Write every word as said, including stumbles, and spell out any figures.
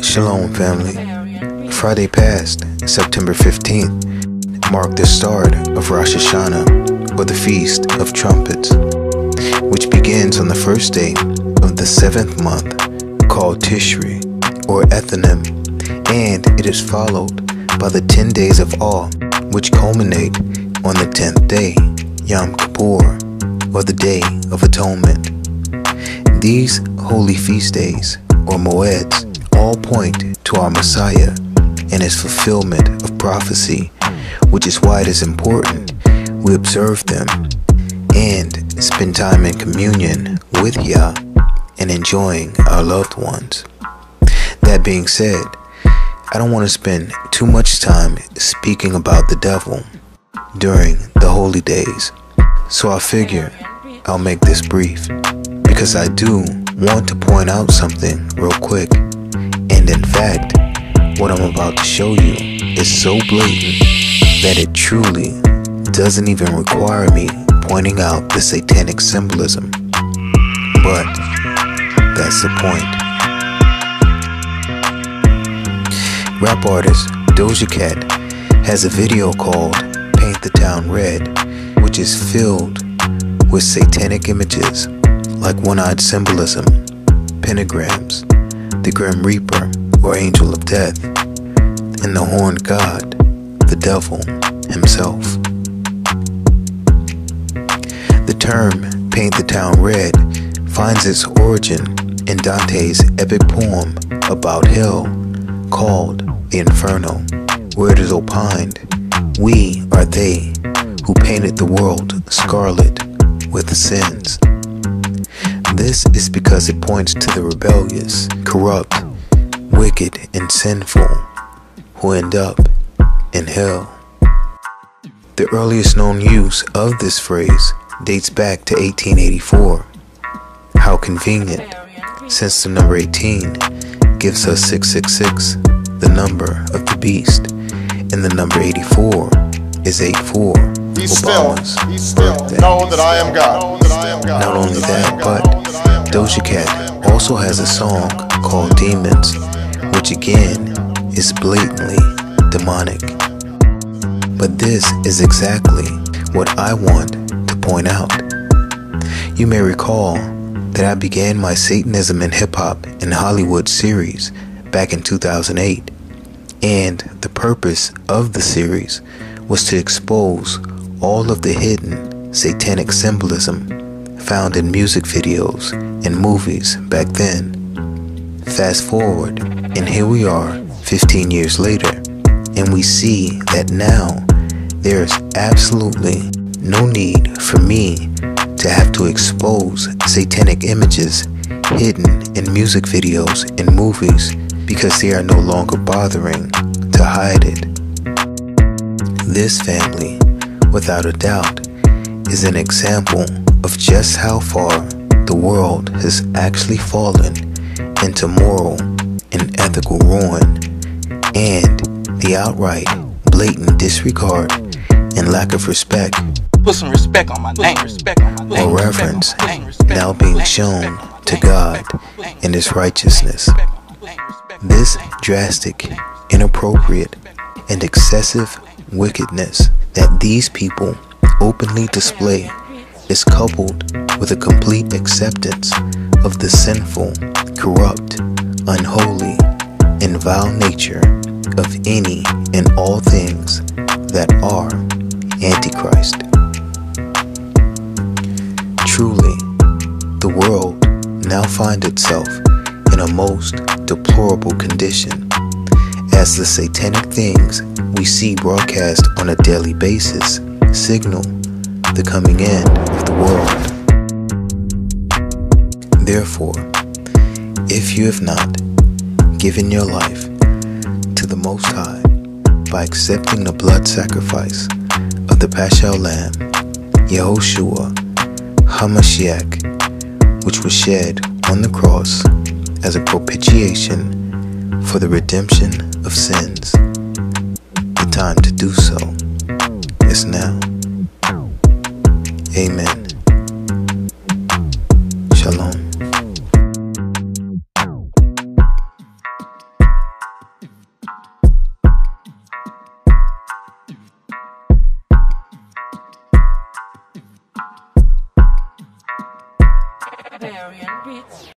Shalom family. Friday past, September fifteenth, marked the start of Rosh Hashanah, or the Feast of Trumpets, which begins on the first day of the seventh month, called Tishri, or Ethanim, and it is followed by the ten days of awe, which culminate on the tenth day, Yom Kippur, or the Day of Atonement. These holy feast days, or moeds, all point to our Messiah and his fulfillment of prophecy, which is why it is important we observe them and spend time in communion with Yah and enjoying our loved ones. That being said, I don't want to spend too much time speaking about the devil during the holy days, so I figure I'll make this brief, because I do want to point out something real quick, and in fact, what I'm about to show you is so blatant that it truly doesn't even require me pointing out the satanic symbolism, but that's the point. Rap artist Doja Cat has a video called Paint the Town Red, which is filled with satanic images like one-eyed symbolism, pentagrams, the Grim Reaper or Angel of Death, and the horned god, the devil himself. The term Paint the Town Red finds its origin in Dante's epic poem about hell called the Inferno, where it is opined, "We are they who painted the world scarlet with sins." This is because it points to the rebellious, corrupt, wicked, and sinful who end up in hell. The earliest known use of this phrase dates back to eighteen eighty-four. How convenient, since the number eighteen gives us six six six, the number of the beast, and the number eighty-four is eighty-four, Obama's birthday. Know that I am God. Not only that, but Doja Cat also has a song called Demons, which again is blatantly demonic. But this is exactly what I want to point out. You may recall that I began my Satanism in Hip-Hop in Hollywood series back in two thousand eight, and the purpose of the series was to expose all of the hidden satanic symbolism found in music videos and movies back then. Fast forward, and here we are fifteen years later, and we see that now there is absolutely no need for me to have to expose satanic images hidden in music videos and movies, because they are no longer bothering to hide it. This family, without a doubt, is an example of just how far the world has actually fallen into moral and ethical ruin, and the outright blatant disregard and lack of respect, put some respect on my name, respect on my name, or reverence now being shown to God and his righteousness. This drastic, inappropriate, and excessive wickedness that these people openly display is coupled with a complete acceptance of the sinful, corrupt, unholy, and vile nature of any and all things that are Antichrist. Truly, the world now finds itself in a most deplorable condition, as the satanic things we see broadcast on a daily basis signal the coming end of the world. Therefore, if you have not given your life to the Most High by accepting the blood sacrifice of the Paschal Lamb, YAHOSHUA, HaMASHIACH, which was shed on the cross as a propitiation for the redemption of sins, the time to do so is now. Amen. Shalom. Nigerian beats.